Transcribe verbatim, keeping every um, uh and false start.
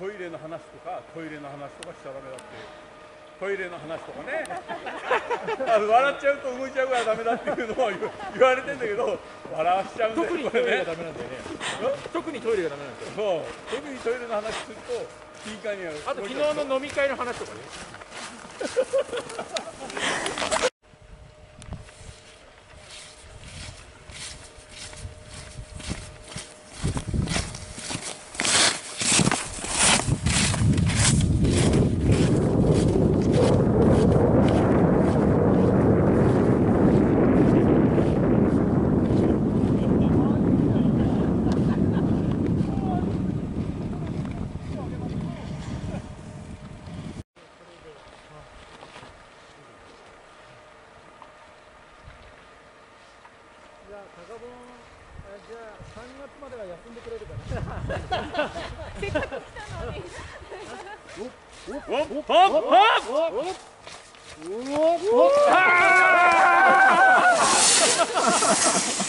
トイレの話とかトイレの話とかしちゃダメだって。トイレの話とかね笑っちゃうと動いちゃうからダメだっていうのを言われてんだけど、笑わしちゃうんだよ。 特にトイレがダメなんだよね。特にトイレがダメなんですよ。 そう、特にトイレの話するといいかには。 あと昨日の飲み会の話とかねじゃあ、高本、じゃあさんがつまでは休んでくれるかな。 せっかく来たのに。 おっおっおっおっおっ